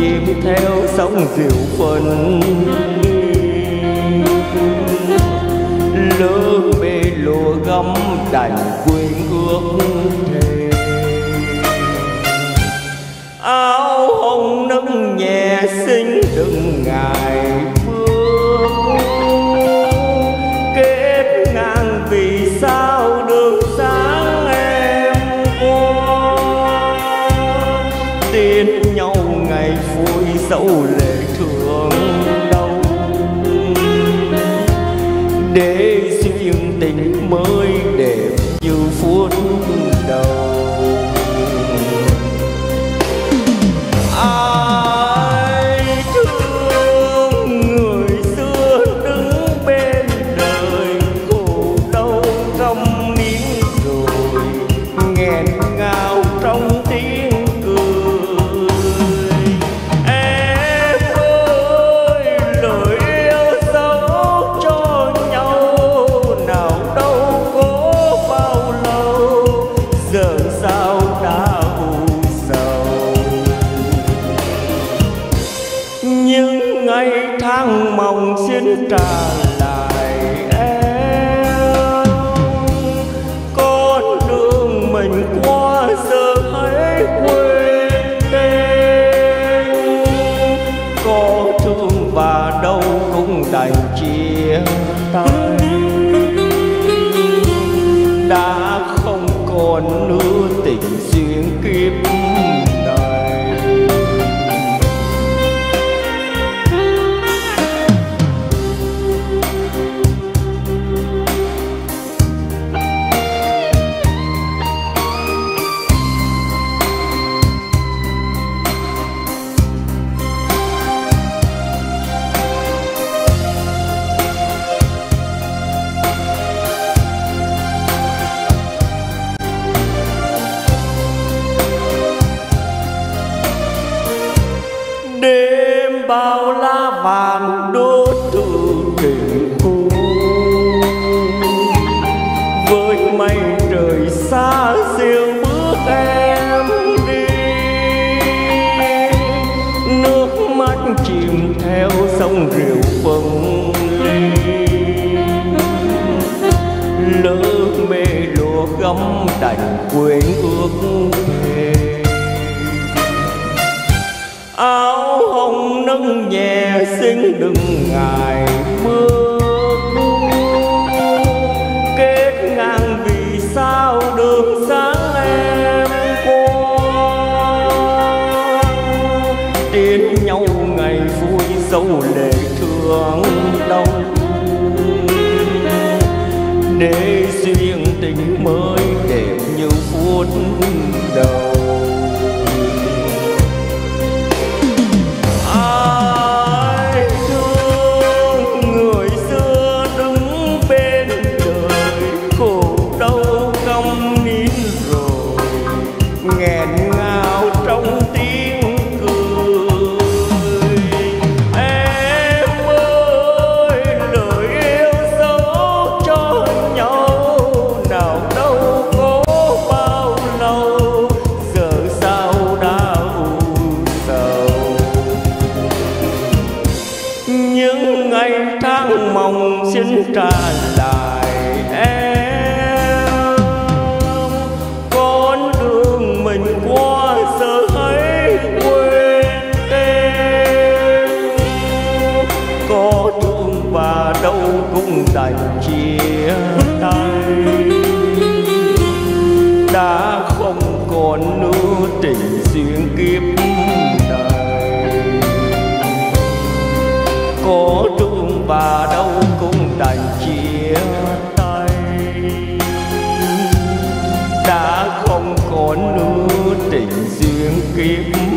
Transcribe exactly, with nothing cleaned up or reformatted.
chìm theo sóng rượu phân, lỡ bê lụa gấm đành quên ước thề. Áo hồng nâng nhẹ xinh đừng ngại bước, kết ngang vì sao đường sáng em qua, tiến nhau ngày vui dẫu lệ thương đau, để duyên tình mới đẹp như phút đầu. Ai thương người xưa đứng bên đời, khổ đau trong nín rồi nghẹn ngào trong tiếng cười. Em ơi lời yêu dấu cho nhau, nào đâu có bao lâu, giờ sao đã u sầu. Những ngày tháng mong xin trả lại em, con đường mình qua giờ hãy quên tên. Có thương và đâu cũng đành chia tay, đã không còn nữa tình duyên kiếp này. Đêm bao lá vàng đốt thư tình cũ, với mây trời xa dịu bước em đi. Nước mắt chìm theo sông rượu phân ly, lỡ mê lụa gấm đành quên ước thề. Áo hồng nâng nhẹ xinh đừng ngại bước, kết ngang vì sao đường sáng em qua, tiến nhau ngày vui dẫu lệ thương đau, để duyên tình mới đẹp như phút đầu. Ai thương người xưa đứng bên đời, khổ đau câm nín rồi nghẹn ngào trong tiếng cười. Em ơi lời yêu dấu cho nhau, nào đâu có bao lâu, giờ sao đã u sầu. Những ngày tháng mong xin trả lại em, con đường mình qua giờ hãy quên tên. Có thương và đâu cũng đành chia tay, đã không còn nữa tình duyên kiếp này. Có thương và đâu cũng đành chia tay, đã không còn nữa tình duyên kiếp